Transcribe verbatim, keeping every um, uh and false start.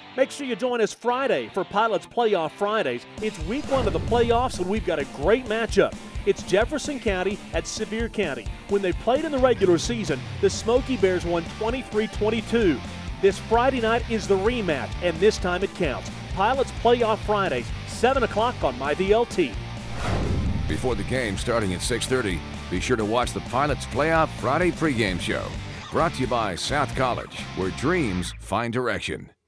Make sure you join us Friday for Pilots Playoff Fridays. It's week one of the playoffs, and we've got a great matchup. It's Jefferson County at Sevier County. When they played in the regular season, the Smoky Bears won twenty-three twenty-two. This Friday night is the rematch, and this time it counts. Pilots Playoff Fridays, seven o'clock on My V L T. Before the game starting at six thirty, be sure to watch the Pilots Playoff Friday pregame show. Brought to you by South College, where dreams find direction.